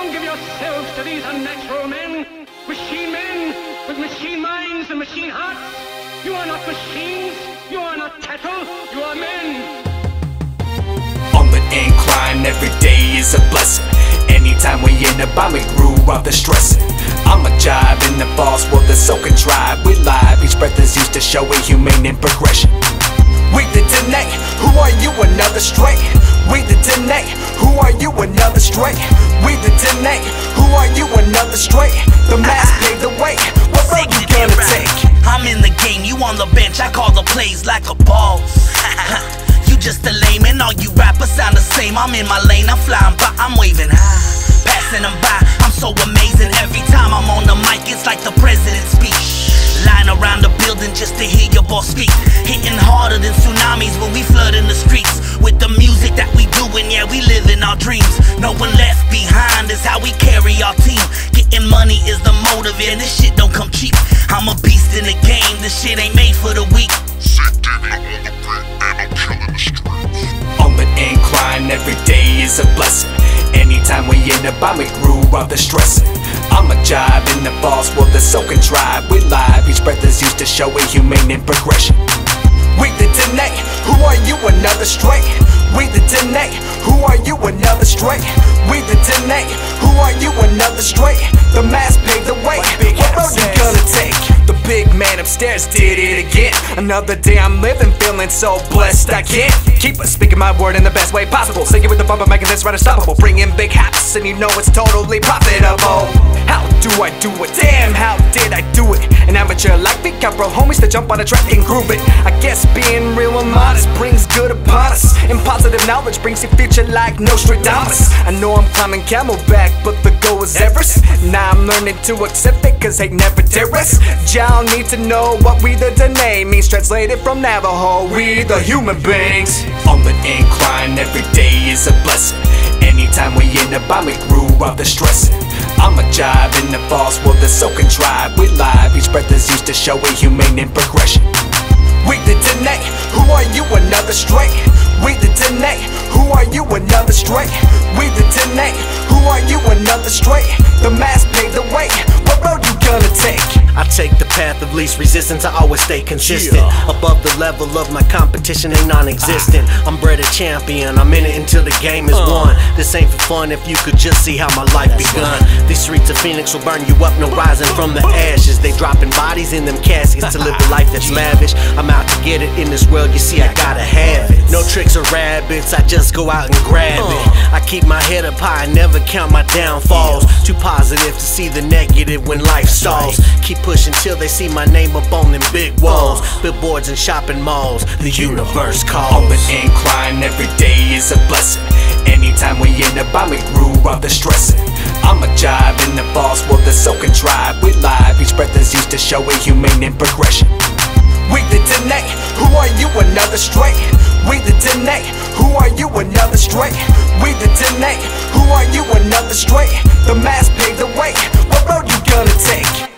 Don't give yourselves to these unnatural men with machine minds and machine hearts. You are not machines, you are not cattle, you are men. On the incline, every day is a blessing. Anytime we in the bombing groove of the stressing, I'm a jive in the false world that's so contrived. We live, each breath is used to show a humane in progression. We detonate, who are you, another straight? We detonate, who are you, another straight? We detonate, who are you, another straight? The mask paved the way, what road you gonna take? I'm in the game, you on the bench, I call the plays like a boss. You just a lame and all you rappers sound the same. I'm in my lane, I'm flying by, I'm waving high, passing them by. I'm so amazing, every time I'm on the mic it's like the president's speech. Lying around the building just to hear your boss speak. Hitting harder than tsunamis when we flood in the streets. With the music that we doing, yeah, we live in our dreams. No one left behind is how we carry our team. Getting money is the motive, and this shit don't come cheap. I'm a beast in the game, this shit ain't made for the weak. On the incline, every day is a blessing. Anytime we in the bombing groove of the stressing, I'm a jive in the false world that's so contrived. We live, each breath is used to show a humane in progression. We detonate, who are you, another straight? We detonate, who are you, another straight? We detonate, who are you, another straight? The mask paved the way, what road you gonna take? The big man upstairs did it again. Another day I'm living, feeling so blessed I can't keep speaking my word in the best way possible. Singing with the bumper, making this right unstoppable. Bringing big haps and you know it's totally profitable. How do I do it? Damn, how did I do it? An amateur like me got bro homies to jump on a track and groove it. I guess being real and modest brings good upon us, and positive knowledge brings your future like Nostradamus. I know I'm climbing Camelback, but the goal is Everest. Now I'm learning to accept it, cause hate never dare us. Y'all need to know what we the name means, translated from Navajo, we the human beings. On the incline, every day is a blessing. Anytime we in the bombing groove of the stressing, I'm a jive in the false world that's so contrived. We live, each breath is used to show a humane in progression. We detonate, who are you, another straight? We detonate, who are you, another straight? We detonate, who are you, another straight? The mask paved the way, what road you gonna take? I take the path of least resistance, I always stay consistent. Above the level of my competition ain't non-existent. I'm bred a champion, I'm in it until the game is won. This ain't for fun if you could just see how my life begun. These streets of Phoenix will burn you up, no rising from the ashes. They dropping bodies in them caskets to live a life that's lavish. I'm out to get it in this world, you see I gotta have it. No tricks or rabbits, I just go out and grab it. I keep my head up high, never count my downfalls. Too positive to see the negative when life stalls. Keep pushing till they see my name up on them big walls. Billboards and shopping malls, the universe calls. On the incline, every day is a blessing. Anytime we in the bombing groove of the stressing, I'm a jive in the false world that's so contrived. We live, each breath is used to show a humane in progression. We detonate, who are you, another straight? We detonate, who are you, another straight? We detonate, who are you, another straight? The mask paved the way, what road you gonna take?